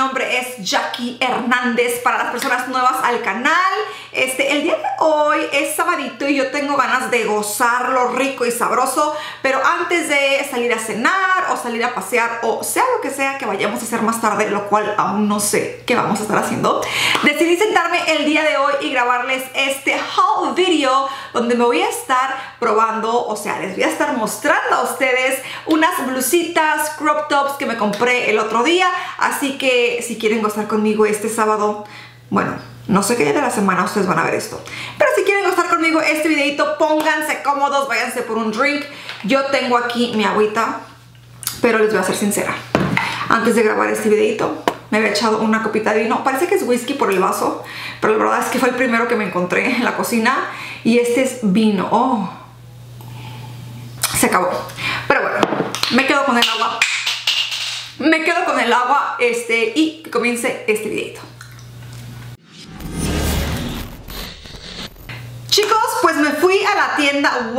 nombre es Jackie Hernández para las personas nuevas al canal. El día de hoy es sabadito y yo tengo ganas de gozarlo rico y sabroso, pero antes de salir a cenar o salir a pasear o sea lo que sea que vayamos a hacer más tarde, lo cual aún no sé qué vamos a estar haciendo, decidí sentarme el día de hoy y grabarles este haul video donde me voy a estar probando, o sea, les voy a estar mostrando a ustedes unas blusitas, crop tops que me compré el otro día. Así que si quieren gozar conmigo este sábado, bueno, no sé qué día de la semana ustedes van a ver esto, pero si quieren gozar conmigo este videito, pónganse cómodos, váyanse por un drink. Yo tengo aquí mi agüita, pero les voy a ser sincera, antes de grabar este videito me había echado una copita de vino. Parece que es whisky por el vaso, pero la verdad es que fue el primero que me encontré en la cocina y este es vino. Oh, se acabó. Pero bueno, me quedo con el agua. Me quedo con el agua y que comience este videito. Chicos, pues me fui a la tienda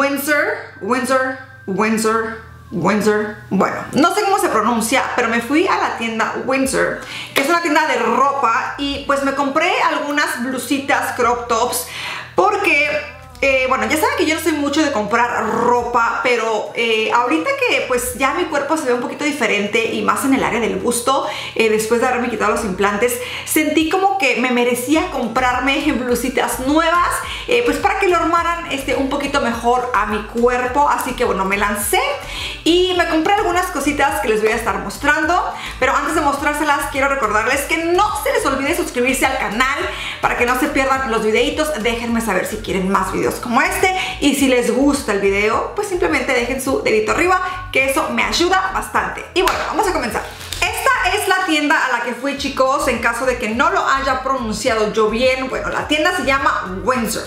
Windsor, bueno, no sé cómo se pronuncia, pero me fui a la tienda Windsor, que es una tienda de ropa, y pues me compré algunas blusitas crop tops porque bueno, ya saben que yo no soy mucho de comprar ropa, pero ahorita que pues ya mi cuerpo se ve un poquito diferente y más en el área del busto, después de haberme quitado los implantes, sentí como que me merecía comprarme blusitas nuevas, pues para que lo armaran un poquito mejor a mi cuerpo. Así que bueno, me lancé y me compré algunas cositas que les voy a estar mostrando, pero antes de mostrárselas quiero recordarles que no se les olvide suscribirse al canal para que no se pierdan los videitos. Déjenme saber si quieren más videos como este, y si les gusta el video, pues simplemente dejen su dedito arriba, que eso me ayuda bastante. Y bueno, vamos a comenzar. Esta es la tienda a la que fui, chicos, en caso de que no lo haya pronunciado yo bien. Bueno, la tienda se llama Windsor.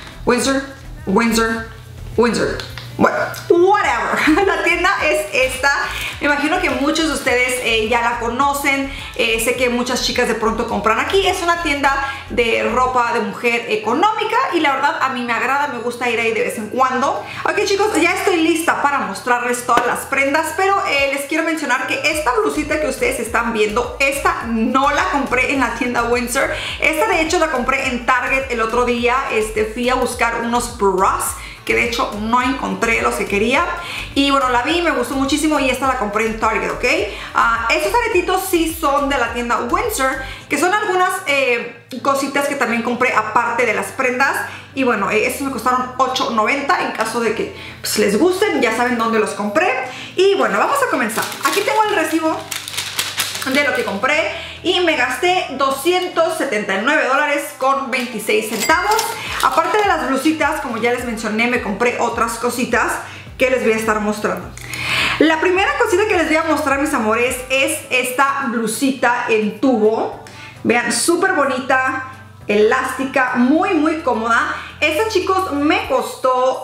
Bueno, whatever. La tienda es esta. Me imagino que muchos de ustedes ya la conocen. Sé que muchas chicas de pronto compran aquí. Es una tienda de ropa de mujer económica y la verdad a mí me agrada, me gusta ir ahí de vez en cuando. Ok, chicos, ya estoy lista para mostrarles todas las prendas, pero les quiero mencionar que esta blusita que ustedes están viendo, esta no la compré en la tienda Windsor. Esta de hecho la compré en Target el otro día. Fui a buscar unos bras que de hecho no encontré los que quería, y bueno, la vi, me gustó muchísimo y esta la compré en Target, ¿ok? Estos aretitos sí son de la tienda Windsor, que son algunas cositas que también compré aparte de las prendas, y bueno, estos me costaron $8.90. En caso de que pues, les gusten, ya saben dónde los compré. Y bueno, vamos a comenzar. Aquí tengo el recibo de lo que compré y me gasté $279.26. Aparte de las blusitas, como ya les mencioné, me compré otras cositas que les voy a estar mostrando. La primera cosita que les voy a mostrar, mis amores, es esta blusita en tubo. Vean, súper bonita, elástica, muy cómoda. Esta, chicos, me costó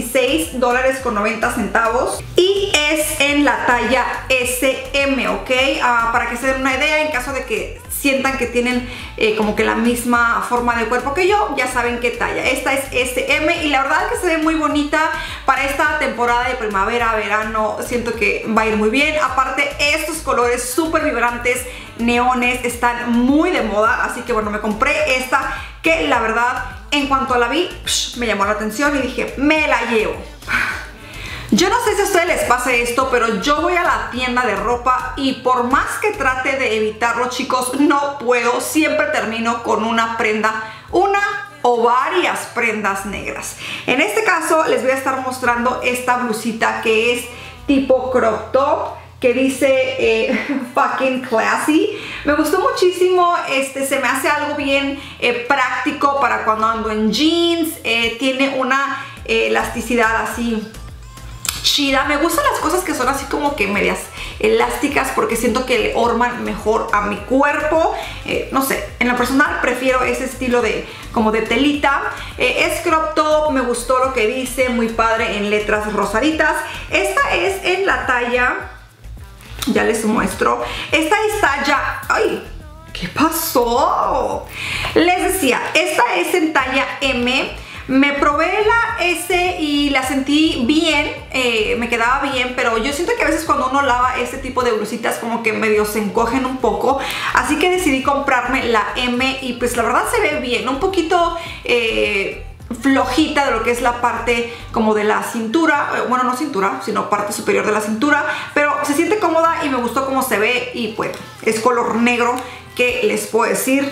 $16.90 y es en la talla SM, ¿ok? Para que se den una idea, en caso de que sientan que tienen como que la misma forma de cuerpo que yo, ya saben qué talla. Esta es SM y la verdad es que se ve muy bonita para esta temporada de primavera, verano. Siento que va a ir muy bien. Aparte, estos colores súper vibrantes, neones, están muy de moda, así que bueno, me compré esta que la verdad, en cuanto la vi, me llamó la atención y dije, me la llevo. Yo no sé si a ustedes les pasa esto, pero yo voy a la tienda de ropa y por más que trate de evitarlo, chicos, no puedo. Siempre termino con una prenda, una o varias prendas negras. En este caso les voy a estar mostrando esta blusita que es tipo crop top, que dice fucking classy. Me gustó muchísimo, se me hace algo bien práctico para cuando ando en jeans. Tiene una elasticidad así chida. Me gustan las cosas que son así como que medias elásticas porque siento que le orman mejor a mi cuerpo. No sé, en lo personal prefiero ese estilo de como de telita. Es crop top, me gustó lo que dice, muy padre en letras rosaditas. Esta es en la talla, ya les muestro, esta es talla, ay, ¿qué pasó? Les decía, esta es en talla M. Me probé la S y la sentí bien, me quedaba bien, pero yo siento que a veces cuando uno lava este tipo de blusitas como que medio se encogen un poco, así que decidí comprarme la M y pues la verdad se ve bien, un poquito flojita de lo que es la parte como de la cintura, bueno, no cintura, sino parte superior de la cintura, pero se siente cómoda y me gustó cómo se ve y bueno, es color negro, ¿qué les puedo decir?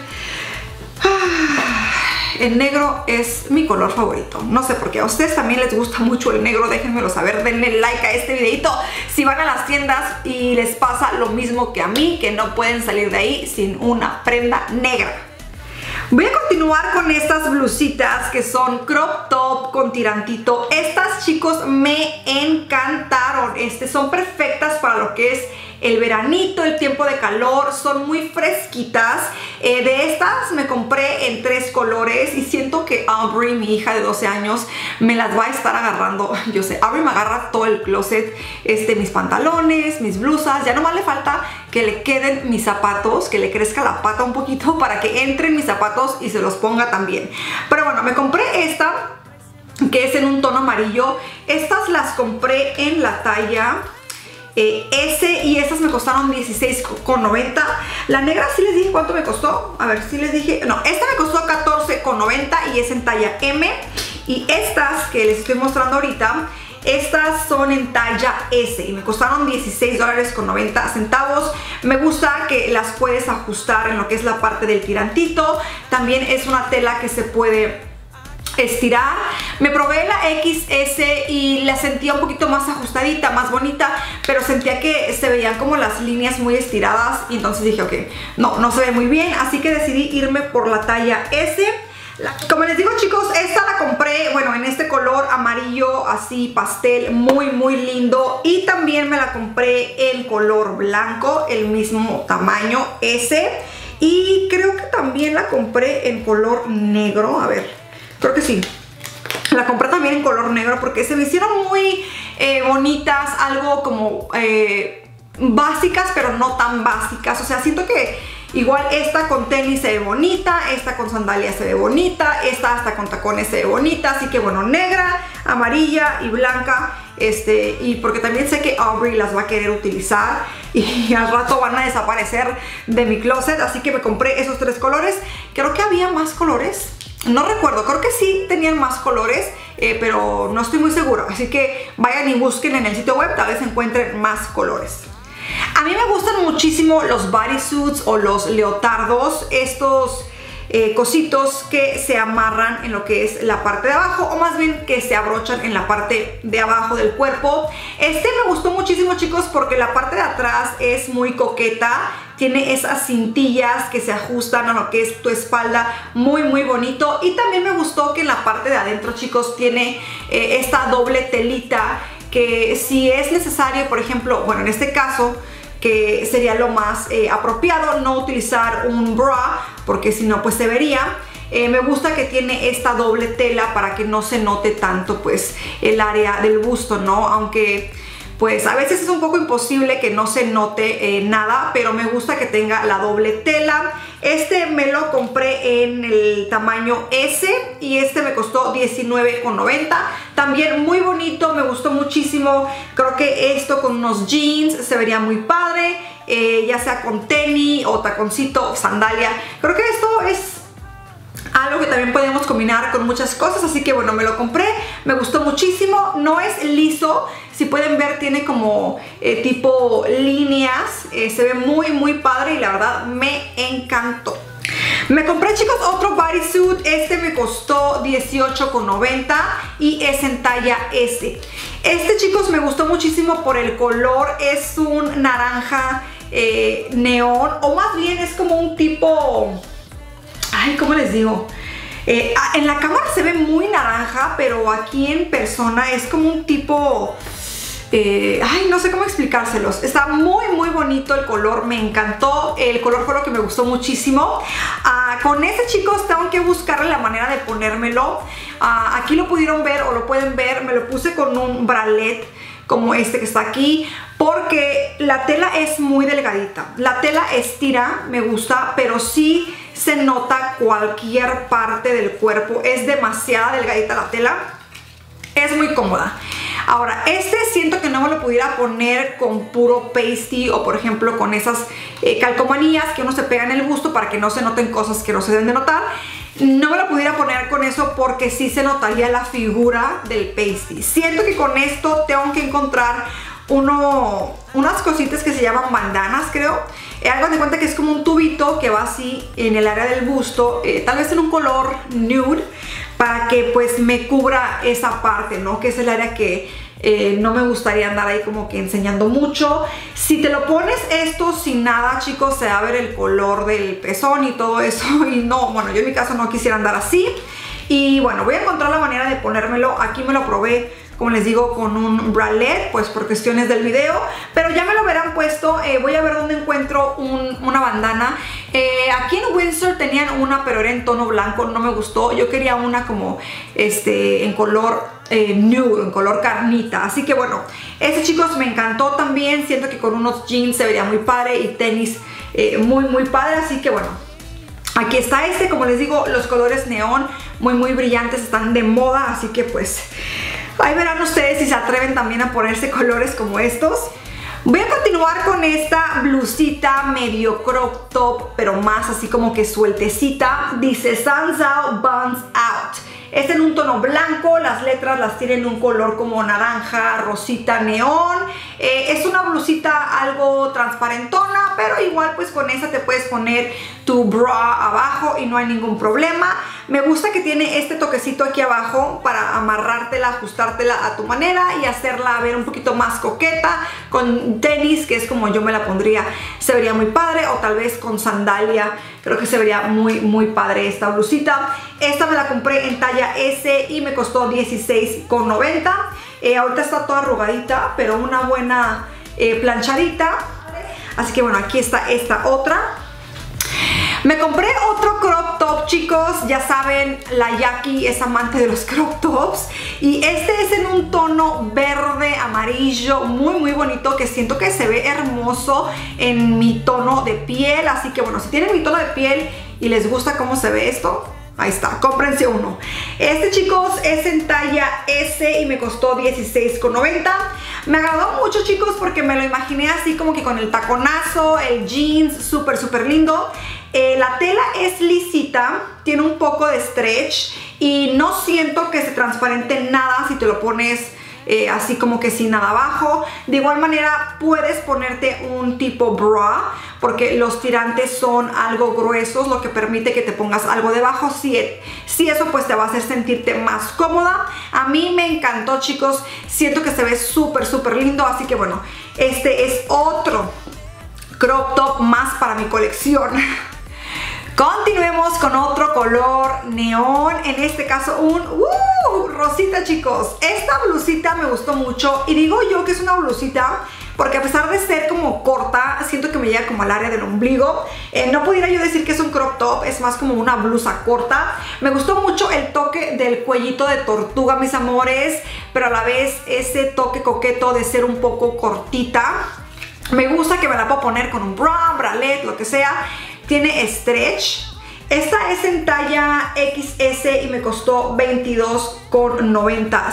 El negro es mi color favorito. No sé por qué. A ustedes también les gusta mucho el negro. Déjenmelo saber. Denle like a este videito si van a las tiendas y les pasa lo mismo que a mí, que no pueden salir de ahí sin una prenda negra. Voy a continuar con estas blusitas que son crop top con tirantito. Estas, chicos, me encantaron. Son perfectas para lo que es el veranito, el tiempo de calor. Son muy fresquitas. De estas me compré en 3 colores y siento que Aubrey, mi hija de 12 años, me las va a estar agarrando. Yo sé, Aubrey me agarra todo el closet, mis pantalones, mis blusas. Ya nomás le falta que le queden mis zapatos, que le crezca la pata un poquito para que entren mis zapatos y se los ponga también. Pero bueno, me compré esta, que es en un tono amarillo. Estas las compré en la talla S y estas me costaron $16.90. La negra sí les dije cuánto me costó. A ver, sí les dije. No, esta me costó $14.90 y es en talla M. Y estas que les estoy mostrando ahorita, estas son en talla S y me costaron $16.90. Me gusta que las puedes ajustar en lo que es la parte del tirantito. También es una tela que se puede estirar. Me probé la XS y la sentía un poquito más ajustadita, más bonita, pero sentía que se veían como las líneas muy estiradas y entonces dije, ok, no se ve muy bien, así que decidí irme por la talla S. Como les digo, chicos, esta la compré, bueno, en este color amarillo así pastel, muy lindo, y también me la compré en color blanco, el mismo tamaño S, y creo que también la compré en color negro. A ver, creo que sí, la compré también en color negro porque se me hicieron muy bonitas, algo como básicas, pero no tan básicas. O sea, siento que igual esta con tenis se ve bonita, esta con sandalias se ve bonita, esta hasta con tacones se ve bonita. Así que bueno, negra, amarilla y blanca. Y porque también sé que Aubrey las va a querer utilizar y al rato van a desaparecer de mi closet. Así que me compré esos 3 colores. Creo que había más colores. No recuerdo, creo que sí tenían más colores, pero no estoy muy segura. Así que vayan y busquen en el sitio web, tal vez encuentren más colores. A mí me gustan muchísimo los bodysuits o los leotardos, estos cositos que se amarran en lo que es la parte de abajo, o más bien que se abrochan en la parte de abajo del cuerpo. Me gustó muchísimo, chicos, porque la parte de atrás es muy coqueta. Tiene esas cintillas que se ajustan a lo que es tu espalda, muy bonito. Y también me gustó que en la parte de adentro, chicos, tiene esta doble telita, que si es necesario, por ejemplo, bueno, en este caso, que sería lo más apropiado, no utilizar un bra, porque si no, pues se vería. Me gusta que tiene esta doble tela para que no se note tanto, pues, el área del busto, ¿no? Aunque pues a veces es un poco imposible que no se note nada, pero me gusta que tenga la doble tela. Me lo compré en el tamaño S y me costó $19.90. También muy bonito, me gustó muchísimo. Creo que esto con unos jeans se vería muy padre, ya sea con tenis o taconcito o sandalia. Creo que esto es algo que también podemos combinar con muchas cosas, así que bueno, me lo compré, me gustó muchísimo. No es liso, si pueden ver tiene como tipo líneas, se ve muy padre y la verdad me encantó. Me compré, chicos, otro bodysuit. Me costó $18.90 y es en talla S. Chicos, me gustó muchísimo por el color, es un naranja neón, o más bien es como un tipo... Ay, ¿cómo les digo? En la cámara se ve muy naranja, pero aquí en persona es como un tipo... ay, no sé cómo explicárselos. Está muy bonito el color, me encantó. El color fue lo que me gustó muchísimo. Con chicos, tengo que buscarle la manera de ponérmelo. Aquí lo pudieron ver o lo pueden ver. Me lo puse con un bralette como que está aquí, porque la tela es muy delgadita. La tela estira, me gusta, pero sí se nota cualquier parte del cuerpo. Es demasiado delgadita la tela, es muy cómoda. Ahora, este siento que no me lo pudiera poner con puro pasty o por ejemplo con esas calcomanías que uno se pega en el busto para que no se noten cosas que no se deben de notar. No me lo pudiera poner con eso porque sí se notaría la figura del pasty. Siento que con esto tengo que encontrar unas cositas que se llaman bandanas, creo. Hagan de cuenta que es como un tubito que va así en el área del busto, tal vez en un color nude, para que pues me cubra esa parte, ¿no? Que es el área que no me gustaría andar ahí como que enseñando mucho. Si te lo pones esto sin nada, chicos, se va a ver el color del pezón y todo eso. Y no, bueno, yo en mi caso no quisiera andar así. Y bueno, voy a encontrar la manera de ponérmelo. Aquí me lo probé, como les digo, con un bralette, pues por cuestiones del video, pero ya me lo verán puesto. Voy a ver dónde encuentro una bandana. Aquí en Windsor tenían una, pero era en tono blanco, no me gustó. Yo quería una como en color nude, en color carnita. Así que bueno, este, chicos, me encantó también. Siento que con unos jeans se vería muy padre y tenis muy padre. Así que bueno, aquí está como les digo, los colores neón muy brillantes están de moda, así que pues ahí verán ustedes si se atreven también a ponerse colores como estos. Voy a continuar con esta blusita medio crop top, pero más así como que sueltecita. Dice Suns Out, Buns Out. Es en un tono blanco, las letras las tienen un color como naranja, rosita, neón. Es una blusita algo transparentona, pero igual pues con esa te puedes poner tu bra abajo y no hay ningún problema. Me gusta que tiene este toquecito aquí abajo para amarrártela, ajustártela a tu manera y hacerla ver un poquito más coqueta. Con tenis, que es como yo me la pondría, se vería muy padre, o tal vez con sandalia. Creo que se vería muy padre esta blusita. Esta me la compré en talla S y me costó $16.90. Ahorita está toda arrugadita, pero una buena planchadita. Así que bueno, aquí está esta otra. Me compré otro crop top, chicos. Ya saben, la Jackie es amante de los crop tops. Y este es en un tono verde amarillo muy bonito, que siento que se ve hermoso en mi tono de piel. Así que bueno, si tienen mi tono de piel y les gusta cómo se ve esto, ahí está, cómprense uno. Este, chicos, es en talla S y me costó $16.90. Me agradó mucho, chicos, porque me lo imaginé así como que con el taconazo, el jeans, súper lindo. La tela es lisita, tiene un poco de stretch y no siento que se transparente nada si te lo pones así como que sin nada abajo. De igual manera puedes ponerte un tipo bra, porque los tirantes son algo gruesos, lo que permite que te pongas algo debajo. Si eso pues te va a hacer sentirte más cómoda. A mí me encantó, chicos. Siento que se ve súper lindo. Así que bueno, este es otro crop top más para mi colección. Continuemos con otro color neón, en este caso un rosita, chicos. Esta blusita me gustó mucho y digo yo que es una blusita porque a pesar de ser como corta, siento que me llega como al área del ombligo. No pudiera yo decir que es un crop top, es más como una blusa corta. Me gustó mucho el toque del cuellito de tortuga, mis amores, pero a la vez ese toque coqueto de ser un poco cortita. Me gusta que me la puedo poner con un bra, bralette, lo que sea. Tiene stretch. Esta es en talla XS y me costó $22.90.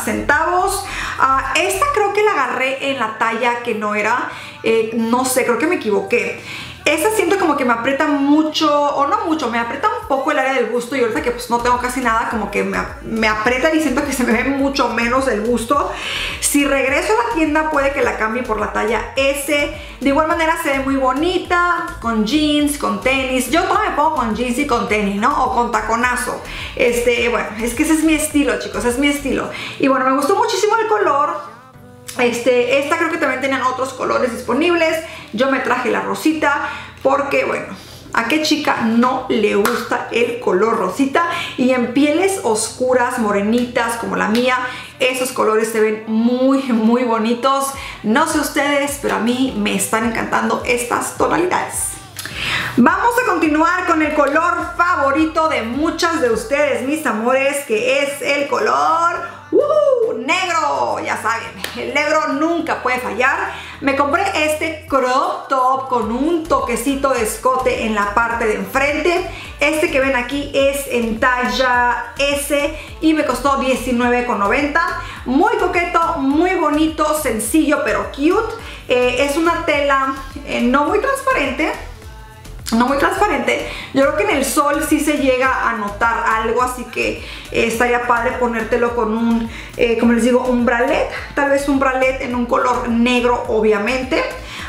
Esta creo que la agarré en la talla que no era. No sé, creo que me equivoqué. Esta siento como que me aprieta mucho, o no mucho, me aprieta un poco el área del busto. Y ahorita que pues no tengo casi nada, como que me aprieta y siento que se me ve mucho menos el busto. Si regreso a la tienda puede que la cambie por la talla S. De igual manera se ve muy bonita, con jeans, con tenis. Yo todo me pongo con jeans y con tenis, ¿no? O con taconazo. Bueno, es que ese es mi estilo, chicos, es mi estilo. Y bueno, me gustó muchísimo el color. Esta creo que también tenían otros colores disponibles. Yo me traje la rosita porque, bueno, ¿a qué chica no le gusta el color rosita? Y en pieles oscuras, morenitas como la mía, esos colores se ven muy bonitos. No sé ustedes, pero a mí me están encantando estas tonalidades. Vamos a continuar con el color favorito de muchas de ustedes, mis amores, que es el color Negro, ya saben, el negro nunca puede fallar. Me compré este crop top con un toquecito de escote en la parte de enfrente. Este que ven aquí es en talla S y me costó $19.90. Muy coqueto, muy bonito, sencillo pero cute. Es una tela no muy transparente. No muy transparente. Yo creo que en el sol sí se llega a notar algo, así que estaría padre ponértelo con un, como les digo, un bralette. Tal vez un bralette en un color negro, obviamente.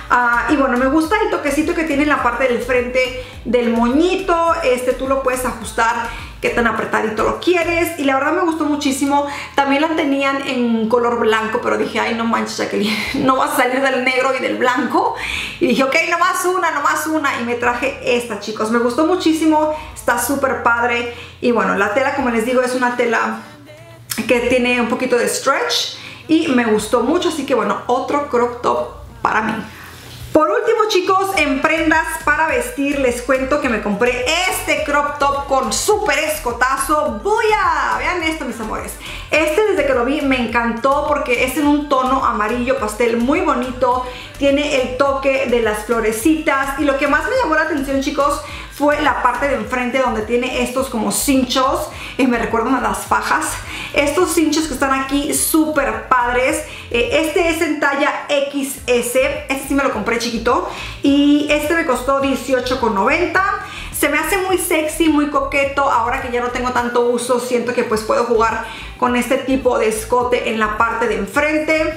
Y bueno, me gusta el toquecito que tiene en la parte del frente del moñito. Tú lo puedes ajustar qué tan apretadito lo quieres, y la verdad me gustó muchísimo. También la tenían en color blanco, pero dije, ay, no manches, Jacqueline, no vas a salir del negro y del blanco. Y dije, ok, nomás una, y me traje esta, chicos. Me gustó muchísimo, está súper padre. Y bueno, la tela, como les digo, es una tela que tiene un poquito de stretch y me gustó mucho, así que bueno, otro crop top para mí. Por último, chicos, en prendas para vestir les cuento que me compré este crop top con súper escotazo. ¡Buya! Vean esto, mis amores. Desde que lo vi me encantó porque es en un tono amarillo pastel muy bonito. Tiene el toque de las florecitas, y lo que más me llamó la atención, chicos, fue la parte de enfrente donde tiene estos como cinchos, me recuerdan a las fajas. Estos cinchos que están aquí súper padres. Este es en talla XS, este sí me lo compré chiquito y este me costó $18.90. Se me hace muy sexy, muy coqueto. Ahora que ya no tengo tanto uso, siento que pues puedo jugar con este tipo de escote en la parte de enfrente.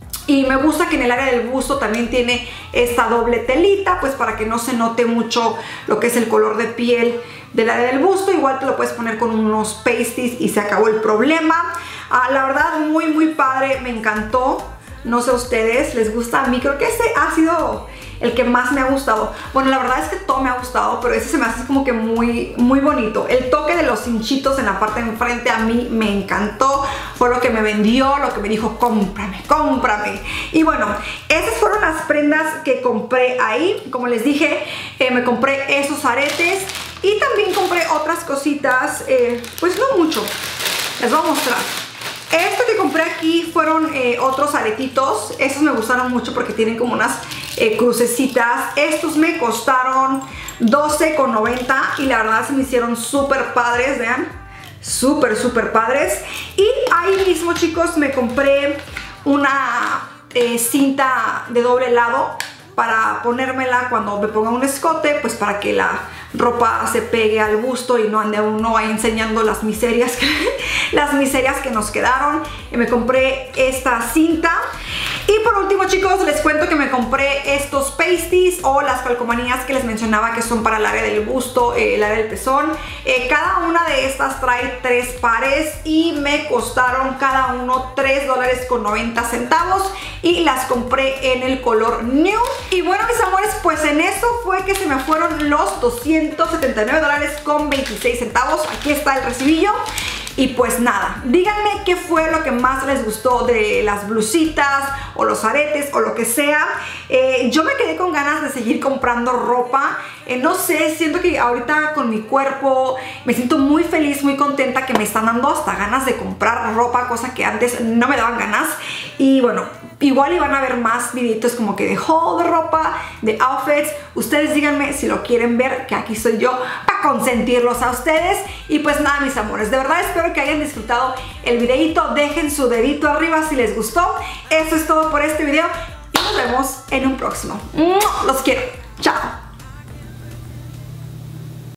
Y me gusta que en el área del busto también tiene esta doble telita, pues para que no se note mucho lo que es el color de piel del área del busto. Igual te lo puedes poner con unos pasties y se acabó el problema. La verdad, muy muy padre, me encantó. No sé a ustedes, ¿les gusta? A mí creo que este ha sido el que más me ha gustado. Bueno, la verdad es que todo me ha gustado, pero ese se me hace como que muy bonito. El toque de los cinchitos en la parte de enfrente a mí me encantó. Fue lo que me vendió, lo que me dijo, cómprame, cómprame. Y bueno, esas fueron las prendas que compré ahí. Como les dije, me compré esos aretes y también compré otras cositas, pues no mucho. Les voy a mostrar. Esto que compré aquí fueron otros aretitos. Estos me gustaron mucho porque tienen como unas crucecitas. Estos me costaron $12.90 y la verdad se me hicieron súper padres, vean. Súper padres. Y ahí mismo, chicos, me compré una cinta de doble lado para ponérmela cuando me ponga un escote, pues para que la ropa se pegue al busto y no ande uno ahí enseñando las miserias que nos quedaron. Me compré esta cinta. Y por último, chicos, les cuento que me compré estos pasties o las calcomanías que les mencionaba, que son para el área del busto, el área del pezón. Cada una de estas trae 3 pares y me costaron cada uno $3.90 y las compré en el color nude. Y bueno, mis amores, pues en eso fue que se me fueron los $279.26. Aquí está el recibillo. Y pues nada, díganme qué fue lo que más les gustó de las blusitas o los aretes o lo que sea. Yo me quedé con ganas de seguir comprando ropa. No sé, siento que ahorita con mi cuerpo me siento muy feliz, muy contenta, que me están dando hasta ganas de comprar ropa, cosa que antes no me daban ganas. Y bueno, igual iban a ver más videitos como que de haul de ropa, de outfits. Ustedes díganme si lo quieren ver, que aquí soy yo para consentirlos a ustedes. Y pues nada, mis amores, de verdad espero que hayan disfrutado el videito. Dejen su dedito arriba si les gustó. Eso es todo por este video y nos vemos en un próximo. Los quiero. Chao.